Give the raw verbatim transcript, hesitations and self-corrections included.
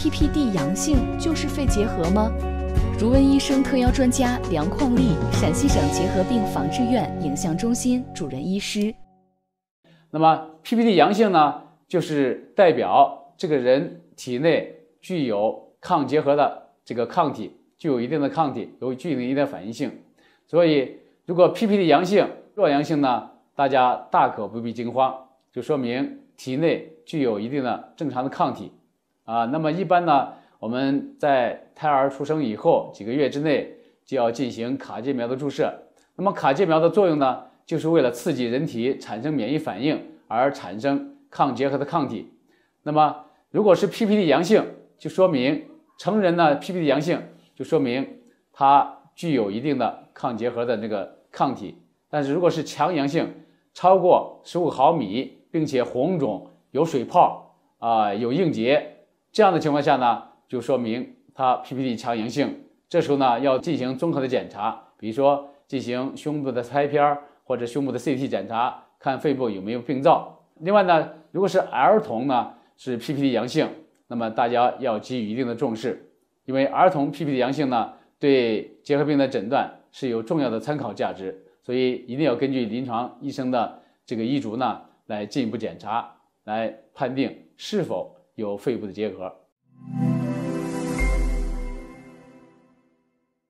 P P D 阳性就是肺结核吗？如温医生特邀专家梁旷利，陕西省结核病防治院影像中心主任医师。 那么 P P D 阳性呢，就是代表这个人体内具有抗结核的这个抗体，具有一定的抗体，有具有一定的反应性。所以，如果 P P D 阳性、弱阳性呢，大家大可不必惊慌，就说明体内具有一定的正常的抗体啊。那么一般呢，我们在胎儿出生以后几个月之内就要进行卡介苗的注射。那么卡介苗的作用呢，就是为了刺激人体产生免疫反应而产生抗结核的抗体。那么如果是 P P D 阳性，就说明成人呢 P P D 阳性，就说明它具有一定的抗结核的这个抗体。但是如果是强阳性，超过十五毫米，并且红肿、有水泡啊、呃、有硬结，这样的情况下呢，就说明它 P P D 强阳性。这时候呢，要进行综合的检查，比如说进行胸部的拍片或者胸部的 C T 检查，看肺部有没有病灶。另外呢，如果是儿童呢是 P P D 阳性，那么大家要给予一定的重视，因为儿童 P P D 阳性呢，对结核病的诊断是有重要的参考价值，所以一定要根据临床医生的这个医嘱呢，来进一步检查，来判定是否有肺部的结核。